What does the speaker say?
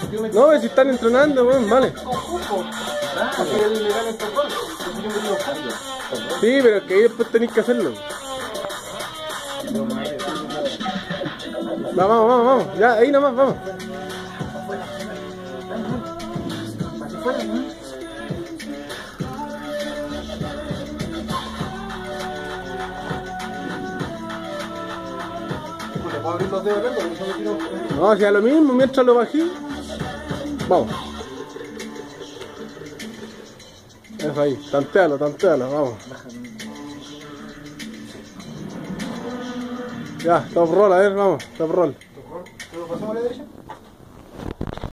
No, si están entrenando, weón, vale. Sí, pero es que ahí después tenéis que hacerlo. Vamos. Ya, ahí nomás, vamos. No, si a lo mismo, mientras lo bajé. Vamos. Eso ahí, tantealo, vamos. Ya, top roll, a ver, vamos, top roll. ¿Lo pasamos a la derecha?